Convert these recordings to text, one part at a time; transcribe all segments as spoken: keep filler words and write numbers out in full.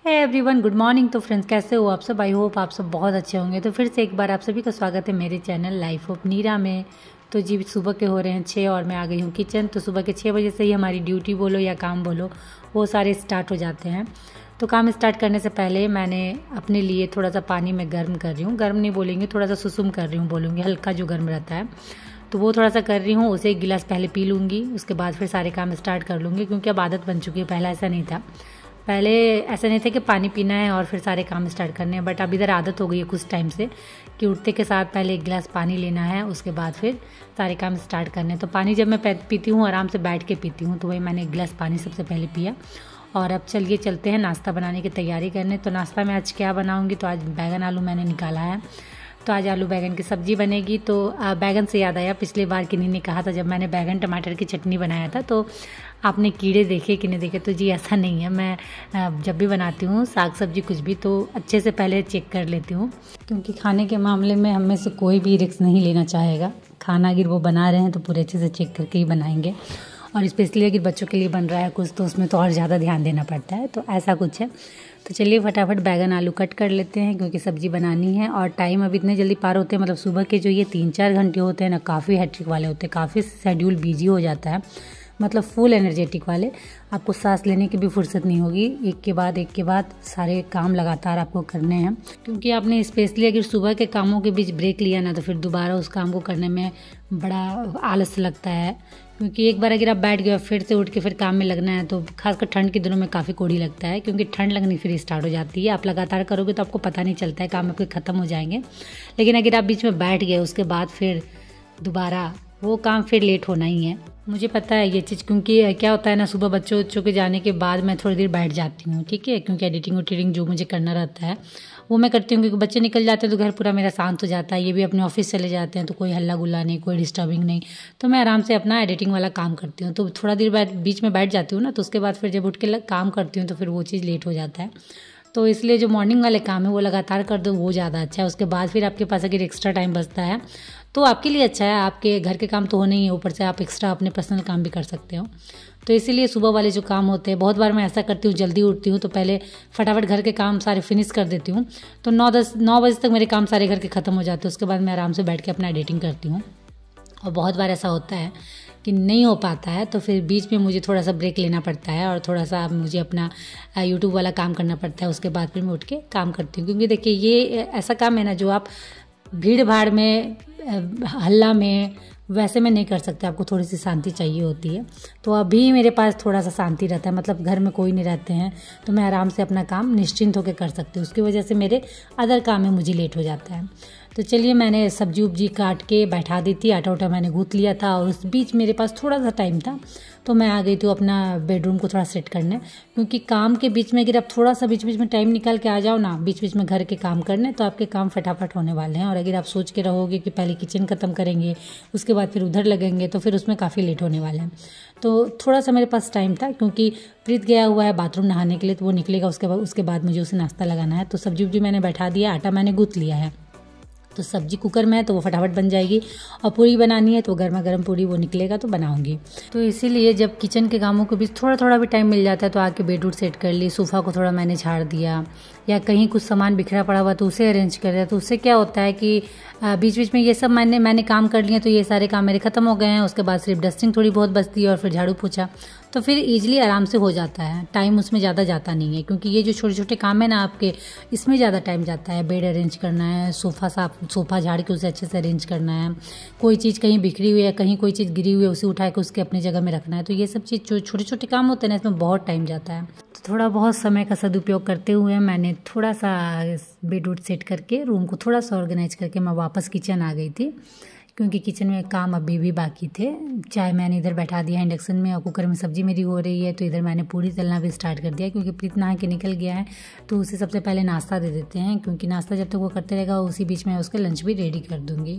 है everyone, good morning. तो friends, कैसे हो आप सब? आई होप आप सब बहुत अच्छे होंगे। तो फिर से एक बार आप सभी का स्वागत है मेरे चैनल लाइफ ऑफ नीरा में। तो जी सुबह के हो रहे हैं छः और मैं आ गई हूँ किचन। तो सुबह के छः बजे से ही हमारी ड्यूटी बोलो या काम बोलो वो सारे स्टार्ट हो जाते हैं। तो काम स्टार्ट करने से पहले मैंने अपने लिए थोड़ा सा पानी में गर्म कर रही हूँ। गर्म नहीं बोलेंगे, थोड़ा सा सुसुम कर रही हूँ बोलूँगी, हल्का जो गर्म रहता है तो वो थोड़ा सा कर रही हूँ। उसे एक गिलास पहले पी लूँगी, उसके बाद फिर सारे काम स्टार्ट कर लूँगी, क्योंकि अब आदत बन चुकी है। पहले ऐसा नहीं था, पहले ऐसा नहीं था कि पानी पीना है और फिर सारे काम स्टार्ट करने हैं, बट अब इधर आदत हो गई है कुछ टाइम से कि उठते के साथ पहले एक गिलास पानी लेना है, उसके बाद फिर सारे काम स्टार्ट करने हैं। तो पानी जब मैं पीती हूँ आराम से बैठ के पीती हूँ, तो वही मैंने एक गिलास पानी सबसे पहले पिया। और अब चलिए चलते हैं नाश्ता बनाने की तैयारी करने। तो नाश्ता में आज क्या बनाऊँगी, तो आज बैगन आलू मैंने निकाला है। तो आज आलू बैगन की सब्ज़ी बनेगी। तो बैगन से याद आया, पिछली बार किन्हीं ने कहा था जब मैंने बैगन टमाटर की चटनी बनाया था तो आपने कीड़े देखे कि नहीं देखे। तो जी ऐसा नहीं है, मैं जब भी बनाती हूँ साग सब्जी कुछ भी तो अच्छे से पहले चेक कर लेती हूँ, क्योंकि खाने के मामले में हम में से कोई भी रिस्क नहीं लेना चाहेगा। खाना अगर वो बना रहे हैं तो पूरे अच्छे से चेक करके ही बनाएंगे, और स्पेशली अगर बच्चों के लिए बन रहा है कुछ तो उसमें तो और ज़्यादा ध्यान देना पड़ता है। तो ऐसा कुछ है। तो चलिए फटाफट बैगन आलू कट कर लेते हैं, क्योंकि सब्ज़ी बनानी है और टाइम अभी इतने जल्दी पार होते हैं। मतलब सुबह के जो ये तीन चार घंटे होते हैं ना, काफ़ी हैट्रिक वाले होते हैं, काफ़ी शेड्यूल बिजी हो जाता है, मतलब फुल एनर्जेटिक वाले। आपको सांस लेने की भी फुर्सत नहीं होगी, एक के बाद एक के बाद सारे काम लगातार आपको करने हैं। क्योंकि आपने स्पेशली अगर सुबह के कामों के बीच ब्रेक लिया ना, तो फिर दोबारा उस काम को करने में बड़ा आलस लगता है। क्योंकि एक बार अगर आप बैठ गए फिर से उठ के फिर काम में लगना है, तो खासकर ठंड के दिनों में काफ़ी कोड़ी लगता है, क्योंकि ठंड लगनी फिर स्टार्ट हो जाती है। आप लगातार करोगे तो आपको पता नहीं चलता है, काम आपके ख़त्म हो जाएंगे। लेकिन अगर आप बीच में बैठ गए उसके बाद फिर दोबारा वो काम फिर लेट होना ही है। मुझे पता है ये चीज़, क्योंकि क्या होता है ना, सुबह बच्चों बच्चों के जाने के बाद मैं थोड़ी देर बैठ जाती हूँ, ठीक है, क्योंकि एडिटिंग उडिटिंग जो मुझे करना रहता है वो मैं करती हूँ। क्योंकि बच्चे निकल जाते हैं तो घर पूरा मेरा शांत हो जाता है। ये भी अपने ऑफिस चले जाते हैं तो कोई हल्ला गुल्ला नहीं, कोई डिस्टर्बिंग नहीं, तो मैं आराम से अपना एडिटिंग वाला काम करती हूँ। तो थोड़ा देर बाद बीच में बैठ जाती हूँ ना, तो उसके बाद फिर जब उठ के काम करती हूँ तो फिर वो चीज़ लेट हो जाता है। तो इसलिए जो मॉर्निंग वाले काम है वो लगातार कर दो, वो ज़्यादा अच्छा है। उसके बाद फिर आपके पास अगर एक्स्ट्रा टाइम बचता है तो आपके लिए अच्छा है। आपके घर के काम तो होने ही है, ऊपर से आप एक्स्ट्रा अपने पर्सनल काम भी कर सकते हो। तो इसीलिए सुबह वाले जो काम होते हैं, बहुत बार मैं ऐसा करती हूँ, जल्दी उठती हूँ तो पहले फटाफट घर के काम सारे फिनिश कर देती हूँ। तो नौ दस नौ बजे तक मेरे काम सारे घर के ख़त्म हो जाते हैं। उसके बाद मैं आराम से बैठ के अपना एडिटिंग करती हूँ। और बहुत बार ऐसा होता है कि नहीं हो पाता है, तो फिर बीच में मुझे थोड़ा सा ब्रेक लेना पड़ता है और थोड़ा सा मुझे अपना यूट्यूब वाला काम करना पड़ता है। उसके बाद फिर मैं उठ के काम करती हूँ। क्योंकि देखिए ये ऐसा काम है ना जो आप भीड़ भाड़ में, हल्ला में, वैसे में नहीं कर सकते। आपको थोड़ी सी शांति चाहिए होती है। तो अभी मेरे पास थोड़ा सा शांति रहता है, मतलब घर में कोई नहीं रहते हैं तो मैं आराम से अपना काम निश्चिंत होकर कर सकती हूँ। उसकी वजह से मेरे अदर काम में मुझे लेट हो जाता है। तो चलिए मैंने सब्जी उब्जी काट के बैठा दी थी, आटा उटा मैंने गूँथ लिया था, और उस बीच मेरे पास थोड़ा सा टाइम था तो मैं आ गई थी अपना बेडरूम को थोड़ा सेट करने। क्योंकि काम के बीच में अगर आप थोड़ा सा बीच बीच में टाइम निकाल के आ जाओ ना, बीच बीच में घर के काम करने, तो आपके काम फटाफट होने वाले हैं। और अगर आप सोच के रहोगे कि पहले किचन ख़त्म करेंगे उसके बाद फिर उधर लगेंगे, तो फिर उसमें काफ़ी लेट होने वाले हैं। तो थोड़ा सा मेरे पास टाइम था, क्योंकि प्रीत गया हुआ है बाथरूम नहाने के लिए, तो वो निकलेगा उसके बाद उसके बाद मुझे उसे नाश्ता लगाना है। तो सब्जी उब्जी मैंने बैठा दिया, आटा मैंने गूँथ लिया है। तो सब्जी कुकर में है तो वो फटाफट बन जाएगी, और पूरी बनानी है तो गर्मा गर्म पूरी वो निकलेगा तो बनाऊंगी। तो इसीलिए जब किचन के कामों के बीच थोड़ा थोड़ा भी टाइम मिल जाता है तो आके बेड वुड सेट कर ली, सोफ़ा को थोड़ा मैंने झाड़ दिया, या कहीं कुछ सामान बिखरा पड़ा हुआ तो उसे अरेंज कर दिया। तो उससे क्या होता है कि बीच बीच में ये सब मैंने मैंने काम कर लिए, तो ये सारे काम मेरे ख़त्म हो गए हैं। उसके बाद सिर्फ डस्टिंग थोड़ी बहुत बचती है और फिर झाड़ू पोछा, तो फिर ईजिली आराम से हो जाता है। टाइम उसमें ज़्यादा जाता नहीं है, क्योंकि ये जो छोटे छोटे काम है ना आपके, इसमें ज़्यादा टाइम जाता है। बेड अरेंज करना है, सोफ़ा साफ सोफ़ा झाड़ के उसे अच्छे से अरेंज करना है, कोई चीज़ कहीं बिखरी हुई है, कहीं कोई चीज़ गिरी हुई है, उसे उठा के उसके अपनी जगह में रखना है। तो ये सब चीज़ जो छोटे छोटे काम होते हैं ना, इसमें बहुत टाइम जाता है। तो थोड़ा बहुत समय का सदुपयोग करते हुए मैंने थोड़ा सा बेड वुड सेट करके रूम को थोड़ा सा ऑर्गेनाइज करके मैं वापस किचन आ गई थी। क्योंकि किचन में काम अभी भी बाकी थे। चाय मैंने इधर बैठा दिया इंडक्शन में, और कुकर में सब्जी मेरी हो रही है, तो इधर मैंने पूरी तलना भी स्टार्ट कर दिया। क्योंकि प्रीत नहा के निकल गया है तो उसे सबसे पहले नाश्ता दे देते हैं, क्योंकि नाश्ता जब तक वो करते रहेगा उसी बीच में उसका लंच भी रेडी कर दूँगी।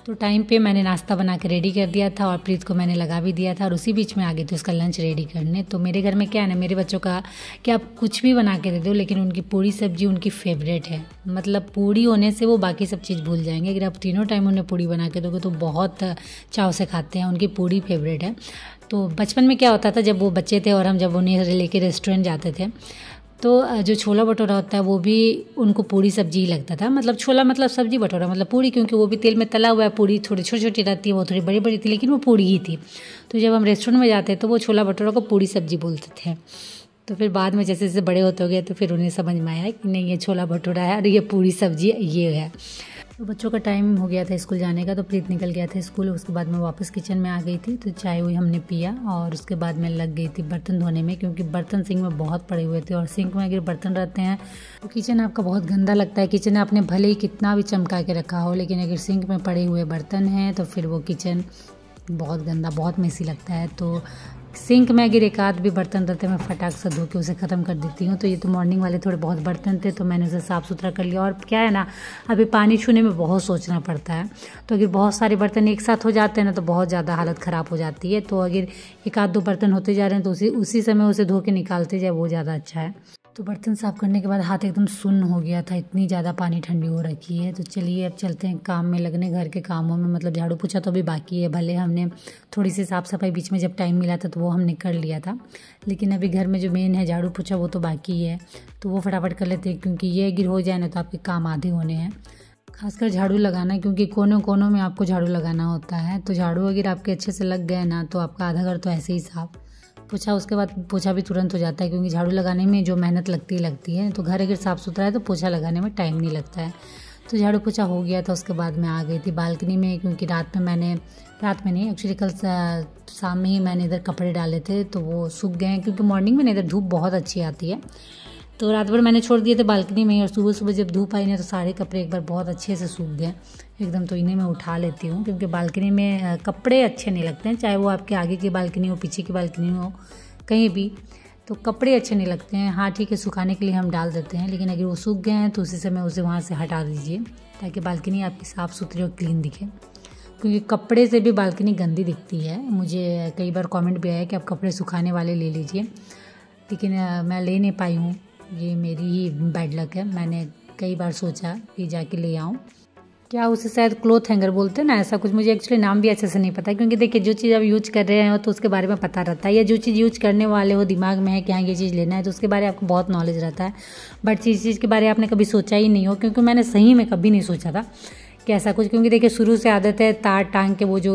तो टाइम पे मैंने नाश्ता बना के रेडी कर दिया था और प्रीत को मैंने लगा भी दिया था और उसी बीच में आ गई थी उसका लंच रेडी करने। तो मेरे घर में क्या है ना, मेरे बच्चों का कि आप कुछ भी बना के दे दो लेकिन उनकी पूड़ी सब्जी उनकी फेवरेट है। मतलब पूड़ी होने से वो बाकी सब चीज़ भूल जाएंगे। अगर आप तीनों टाइम उन्हें पूड़ी बना के दोगे तो बहुत चाव से खाते हैं, उनकी पूड़ी फेवरेट है। तो बचपन में क्या होता था, जब वो बच्चे थे और हम जब उन्हें लेके रेस्टोरेंट जाते थे तो जो छोला भटूरा होता है वो भी उनको पूड़ी सब्जी ही लगता था। मतलब छोला मतलब सब्जी, भटूरा मतलब पूड़ी, क्योंकि वो भी तेल में तला हुआ है। पूड़ी थोड़ी छोटी छोटी रहती है, वो थोड़ी बड़ी बड़ी थी, लेकिन वो पूड़ी ही थी। तो जब हम रेस्टोरेंट में जाते तो वो छोला भटूरा को पूड़ी सब्जी बोलते थे। तो फिर बाद में जैसे जैसे बड़े होते हो गए तो फिर उन्हें समझ में आया कि नहीं, ये छोला भटूरा है और ये पूड़ी सब्जी ये है। तो बच्चों का टाइम हो गया था स्कूल जाने का, तो प्रीत निकल गया था स्कूल। उसके बाद मैं वापस किचन में आ गई थी, तो चाय हुई हमने पिया और उसके बाद मैं लग गई थी बर्तन धोने में, क्योंकि बर्तन सिंक में बहुत पड़े हुए थे। और सिंक में अगर बर्तन रहते हैं तो किचन आपका बहुत गंदा लगता है। किचन आपने भले ही कितना भी चमका के रखा हो, लेकिन अगर सिंक में पड़े हुए बर्तन हैं तो फिर वो किचन बहुत गंदा, बहुत मेसी लगता है। तो सिंक में अगर एक आध भी बर्तन रहते मैं फटाक से धो के उसे ख़त्म कर देती हूँ। तो ये तो मॉर्निंग वाले थोड़े बहुत बर्तन थे तो मैंने उसे साफ़ सुथरा कर लिया। और क्या है ना, अभी पानी छूने में बहुत सोचना पड़ता है। तो अगर बहुत सारे बर्तन एक साथ हो जाते हैं ना तो बहुत ज़्यादा हालत ख़राब हो जाती है। तो अगर एक आध दो बर्तन होते जा रहे हैं तो उसी उसी समय उसे धो के निकालते जाए, वो ज़्यादा अच्छा है। तो बर्तन साफ़ करने के बाद हाथ एकदम सुन्न हो गया था, इतनी ज़्यादा पानी ठंडी हो रखी है। तो चलिए अब चलते हैं काम में लगने, घर के कामों में। मतलब झाड़ू पोछा तो अभी बाकी है, भले हमने थोड़ी सी साफ़ सफाई बीच में जब टाइम मिला था तो वो हमने कर लिया था, लेकिन अभी घर में जो मेन है झाड़ू पोछा वो तो बाकी है। तो वो फटाफट कर लेते हैं, क्योंकि ये गिर हो जाए ना तो आपके काम आधे होने हैं। खासकर झाड़ू लगाना, क्योंकि कोनों कोनों में आपको झाड़ू लगाना होता है। तो झाड़ू अगर आपके अच्छे से लग गए ना तो आपका आधा घर तो ऐसे ही साफ। पोछा उसके बाद पोछा भी तुरंत हो जाता है, क्योंकि झाड़ू लगाने में जो मेहनत लगती लगती है। तो घर अगर साफ़ सुथरा है तो पोछा लगाने में टाइम नहीं लगता है। तो झाड़ू पोछा हो गया था। उसके बाद मैं आ गई थी बालकनी में, क्योंकि रात में मैंने रात में नहीं एक्चुअली कल शाम में ही मैंने इधर कपड़े डाले थे तो वो सूख गए हैं, क्योंकि मॉर्निंग में ना इधर धूप बहुत अच्छी आती है। तो रात भर मैंने छोड़ दिए थे बालकनी में और सुबह सुबह जब धूप आई ना तो सारे कपड़े एक बार बहुत अच्छे से सूख गए एकदम। तो इन्हें मैं उठा लेती हूँ, क्योंकि बालकनी में कपड़े अच्छे नहीं लगते हैं, चाहे वो आपके आगे की बालकनी हो, पीछे की बालकनी हो, कहीं भी। तो कपड़े अच्छे नहीं लगते हैं। हाँ ठीक है, सुखाने के लिए हम डाल देते हैं, लेकिन अगर वो सूख गए हैं तो उसी समय उसे वहाँ से हटा दीजिए, ताकि बालकनी आपकी साफ़ सुथरी और क्लीन दिखे। क्योंकि कपड़े से भी बालकनी गंदी दिखती है। मुझे कई बार कमेंट भी आया कि आप कपड़े सुखाने वाले ले लीजिए, लेकिन मैं ले नहीं पाई हूँ। ये मेरी ही बैड लक है। मैंने कई बार सोचा कि जाके ले आऊँ, क्या उसे शायद क्लॉथ हैंगर बोलते हैं ना, ऐसा कुछ। मुझे एक्चुअली नाम भी अच्छे से नहीं पता, क्योंकि देखिए जो चीज़ आप यूज कर रहे हो तो उसके बारे में पता रहता है, या जो चीज़ यूज करने वाले हो दिमाग में है कि हाँ ये चीज़ लेना है तो उसके बारे में आपको बहुत नॉलेज रहता है। बट चीज़ चीज़ के बारे में आपने कभी सोचा ही नहीं हो, क्योंकि मैंने सही में कभी नहीं सोचा था कि ऐसा कुछ। क्योंकि देखिए शुरू से आदत है तार टांग के वो जो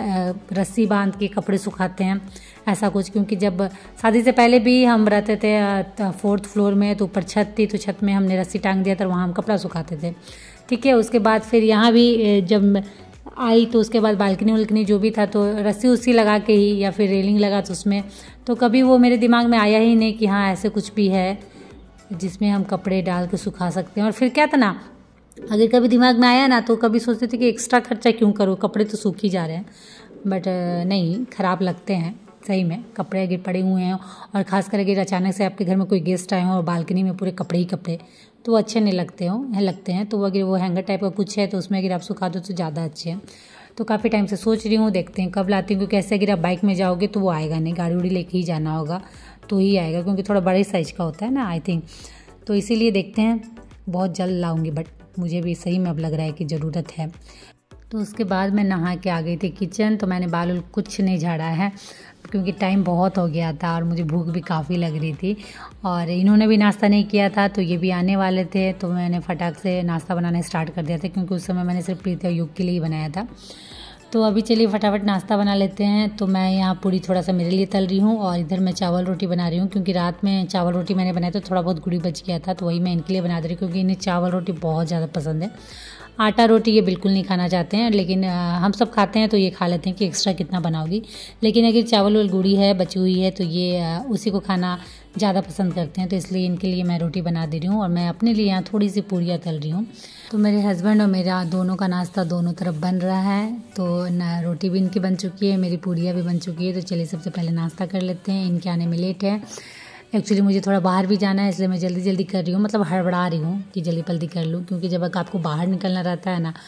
रस्सी बांध के कपड़े सुखाते हैं, ऐसा कुछ। क्योंकि जब शादी से पहले भी हम रहते थे फोर्थ फ्लोर में, तो ऊपर छत थी, तो छत में हमने रस्सी टांग दिया था, वहाँ हम कपड़ा सुखाते थे, ठीक है। उसके बाद फिर यहाँ भी जब आई तो उसके बाद बालकनी वलकनी जो भी था तो रस्सी उस्सी लगा के ही, या फिर रेलिंग लगा तो उसमें, तो कभी वो मेरे दिमाग में आया ही नहीं कि हाँ ऐसे कुछ भी है जिसमें हम कपड़े डाल के सुखा सकते हैं। और फिर क्या था ना, अगर कभी दिमाग में आया ना तो कभी सोचते थे कि एक्स्ट्रा खर्चा क्यों करूँ, कपड़े तो सूख ही जा रहे हैं। बट नहीं, ख़राब लगते हैं सही में कपड़े अगर पड़े हुए हैं, और ख़ासकर अगर अचानक से आपके घर में कोई गेस्ट आए हों और बालकनी में पूरे कपड़े ही कपड़े, तो अच्छे नहीं लगते हो है लगते हैं। तो अगर वो हैंगर टाइप का कुछ है तो उसमें अगर आप सुखा दो तो ज़्यादा अच्छे हैं। तो काफ़ी टाइम से सोच रही हूँ, देखते हैं कब लाती हूँ। क्योंकि ऐसे अगर आप बाइक में जाओगे तो वो आएगा नहीं, गाड़ी उड़ी लेके ही जाना होगा तो ही आएगा, क्योंकि थोड़ा बड़े साइज़ का होता है ना आई थिंक। तो इसीलिए देखते हैं, बहुत जल्द लाऊंगी, बट मुझे भी सही में अब लग रहा है कि ज़रूरत है। तो उसके बाद मैं नहा के आ गई थी किचन। तो मैंने बाल कुछ नहीं झाड़ा है, क्योंकि टाइम बहुत हो गया था और मुझे भूख भी काफ़ी लग रही थी, और इन्होंने भी नाश्ता नहीं किया था तो ये भी आने वाले थे। तो मैंने फटाक से नाश्ता बनाना स्टार्ट कर दिया था, क्योंकि उस समय मैंने सिर्फ प्रीति और युग के लिए ही बनाया था। तो अभी चलिए फटाफट नाश्ता बना लेते हैं। तो मैं यहाँ पूड़ी थोड़ा सा मेरे लिए तल रही हूँ, और इधर मैं चावल रोटी बना रही हूँ, क्योंकि रात में चावल रोटी मैंने बनाया तो थोड़ा बहुत गुड़ी बच गया था, तो वही मैं इनके लिए बना दे रही हूँ, क्योंकि इन्हें चावल रोटी बहुत ज़्यादा पसंद है। आटा रोटी ये बिल्कुल नहीं खाना चाहते हैं, लेकिन हम सब खाते हैं तो ये खा लेते हैं कि एक्स्ट्रा कितना बनाओगी। लेकिन अगर चावल वाल गुड़ी है बची हुई है तो ये उसी को खाना ज़्यादा पसंद करते हैं, तो इसलिए इनके लिए मैं रोटी बना दे रही हूँ, और मैं अपने लिए यहाँ थोड़ी सी पूड़ियाँ तल रही हूँ। तो मेरे हस्बैंड और मेरा दोनों का नाश्ता दोनों तरफ बन रहा है। तो ना रोटी भी इनकी बन चुकी है, मेरी पूड़ियाँ भी बन चुकी है। तो चलिए सबसे पहले नाश्ता कर लेते हैं, इनके आने में लेट है। एक्चुअली मुझे थोड़ा बाहर भी जाना है, इसलिए मैं जल्दी जल्दी कर रही हूँ, मतलब हड़बड़ा रही हूँ कि जल्दी जल्दी कर लूँ। क्योंकि जब आपको बाहर निकलना रहता है ना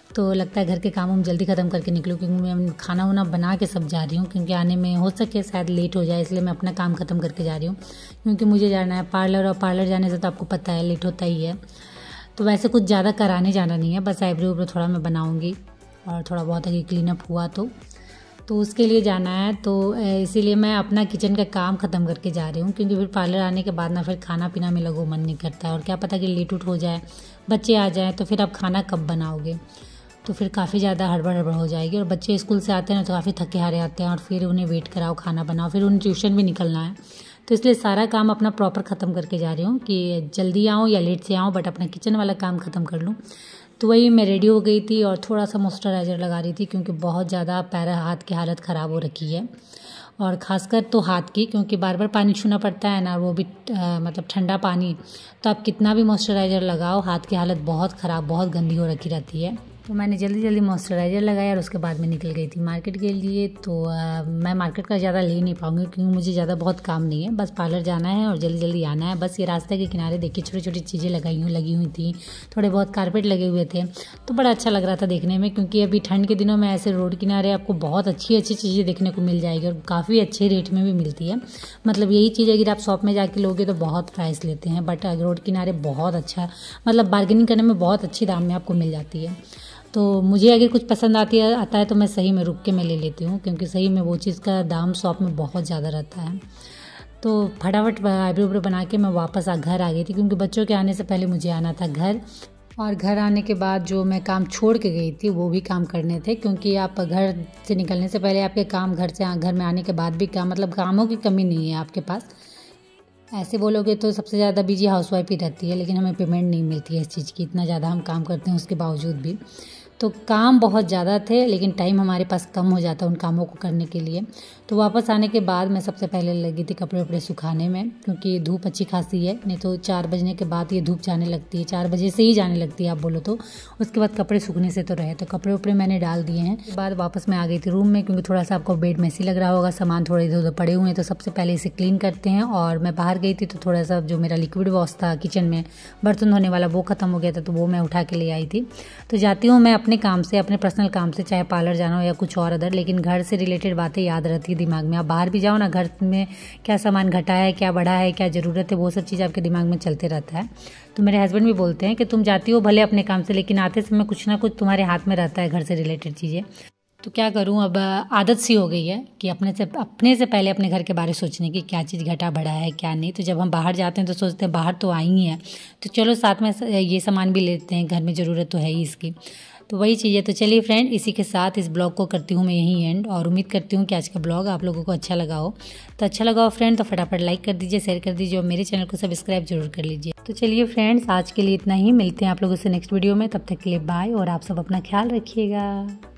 तो लगता है घर के काम हम जल्दी ख़त्म करके निकलूँ, क्योंकि मैं खाना वाना बना के सब जा रही हूँ, क्योंकि आने में हो सके शायद लेट हो जाए, इसलिए मैं अपना काम ख़त्म करके जा रही हूँ। क्योंकि मुझे जाना है पार्लर, और पार्लर जाने से तो आपको पता है लेट होता ही है। तो वैसे कुछ ज़्यादा कराने जाना नहीं है, बस आईब्रो उब्रो थोड़ा मैं बनाऊँगी और थोड़ा बहुत अगर क्लीनअप हुआ तो तो उसके लिए जाना है। तो इसीलिए मैं अपना किचन का काम ख़त्म करके जा रही हूँ, क्योंकि फिर पार्लर आने के बाद ना फिर खाना पीना में लगो मन नहीं करता है, और क्या पता कि लेट उट हो जाए, बच्चे आ जाएँ तो फिर आप खाना कब बनाओगे, तो फिर काफ़ी ज़्यादा हड़बड़ हड़बड़ हो जाएगी। और बच्चे स्कूल से आते हैं तो काफ़ी थके हारे आते हैं, और फिर उन्हें वेट कराओ, खाना बनाओ, फिर उन्हें ट्यूशन भी निकलना है। तो इसलिए सारा काम अपना प्रॉपर ख़त्म करके जा रही हूँ कि जल्दी आऊँ या लेट से आऊँ, बट अपना किचन वाला काम ख़त्म कर लूँ। तो वही मैं रेडी हो गई थी और थोड़ा सा मॉइस्चराइज़र लगा रही थी, क्योंकि बहुत ज़्यादा पैर हाथ की हालत ख़राब हो रखी है, और ख़ासकर तो हाथ की, क्योंकि बार बार पानी छूना पड़ता है ना, वो भी आ, मतलब ठंडा पानी। तो आप कितना भी मॉइस्चराइज़र लगाओ, हाथ की हालत बहुत ख़राब, बहुत गंदी हो रखी रहती है। तो मैंने जल्दी जल्दी मॉइस्चराइज़र लगाया और उसके बाद मैं निकल गई थी मार्केट के लिए। तो आ, मैं मार्केट का ज़्यादा ले नहीं पाऊँगी, क्योंकि मुझे ज़्यादा बहुत काम नहीं है, बस पार्लर जाना है और जल्दी जल्दी आना है। बस ये रास्ते के किनारे देखिए छोटी छोटी चीज़ें लगाई हुई लगी हुई थी, थोड़े बहुत कारपेट लगे हुए थे, तो बड़ा अच्छा लग रहा था देखने में। क्योंकि अभी ठंड के दिनों में ऐसे रोड किनारे आपको बहुत अच्छी अच्छी चीज़ें देखने को मिल जाएगी, और काफ़ी अच्छे रेट में भी मिलती है। मतलब यही चीज़ अगर आप शॉप में जाके लोगे तो बहुत प्राइस लेते हैं, बट रोड किनारे बहुत अच्छा, मतलब बार्गेनिंग करने में बहुत अच्छी दाम में आपको मिल जाती है। तो मुझे अगर कुछ पसंद आती है आता है तो मैं सही में रुक के मैं ले लेती हूँ, क्योंकि सही में वो चीज़ का दाम शॉप में बहुत ज़्यादा रहता है। तो फटाफट आईब्रो उब्रो बना के मैं वापस आ घर आ गई थी, क्योंकि बच्चों के आने से पहले मुझे आना था घर। और घर आने के बाद जो मैं काम छोड़ के गई थी वो भी काम करने थे, क्योंकि आप घर से निकलने से पहले आपके काम, घर से घर में आने के बाद भी काम, मतलब कामों की कमी नहीं है आपके पास। ऐसे बोलोगे तो सबसे ज़्यादा बिजी हाउसवाइफ ही रहती है, लेकिन हमें पेमेंट नहीं मिलती है इस चीज़ की, इतना ज़्यादा हम काम करते हैं उसके बावजूद भी। तो काम बहुत ज़्यादा थे, लेकिन टाइम हमारे पास कम हो जाता उन कामों को करने के लिए। तो वापस आने के बाद मैं सबसे पहले लगी थी कपड़े वपड़े सुखाने में, क्योंकि धूप अच्छी खासी है, नहीं तो चार बजने के बाद ये धूप जाने लगती है, चार बजे से ही जाने लगती है आप बोलो तो। उसके बाद कपड़े सूखने से तो रहे, तो कपड़े वपड़े मैंने डाल दिए हैं। उसके बाद वापस मैं आ गई थी रूम में, क्योंकि थोड़ा सा आपको बेड मैसी लग रहा होगा, सामान थोड़े इधर उधर पड़े हुए हैं, तो सबसे पहले इसे क्लीन करते हैं। और मैं बाहर गई थी तो थोड़ा सा जो मेरा लिक्विड वॉश था किचन में बर्तन धोने वाला वो ख़त्म हो गया था, तो वो मैं उठा के ले आई थी। तो जाती हूँ मैं अपने काम से, अपने पर्सनल काम से, चाहे पार्लर जाना हो या कुछ और अदर, लेकिन घर से रिलेटेड बातें याद रहती है दिमाग में। आप बाहर भी जाओ ना, घर में क्या सामान घटा है, क्या बढ़ा है, क्या ज़रूरत है, वो सब चीज़ आपके दिमाग में चलते रहता है। तो मेरे हस्बैंड भी बोलते हैं कि तुम जाती हो भले अपने काम से, लेकिन आते समय कुछ ना कुछ तुम्हारे हाथ में रहता है घर से रिलेटेड चीज़ें। तो क्या करूं, अब आदत सी हो गई है कि अपने से अपने से पहले अपने घर के बारे सोचने की, क्या चीज़ घटा बढ़ा है क्या नहीं। तो जब हम बाहर जाते हैं तो सोचते हैं बाहर तो आई ही है, तो चलो साथ में ये सामान भी लेते हैं, घर में ज़रूरत तो है ही इसकी। तो वही चीज़ है। तो चलिए फ्रेंड, इसी के साथ इस ब्लॉग को करती हूँ मैं यहीं एंड, और उम्मीद करती हूँ कि आज का ब्लॉग आप लोगों को अच्छा लगा हो। तो अच्छा लगा हो फ्रेंड तो फटाफट लाइक कर दीजिए, शेयर कर दीजिए, और मेरे चैनल को सब्सक्राइब जरूर कर लीजिए। तो चलिए फ्रेंड्स, आज के लिए इतना ही, मिलते हैं आप लोगों से नेक्स्ट वीडियो में, तब तक के लिए बाय, और आप सब अपना ख्याल रखिएगा।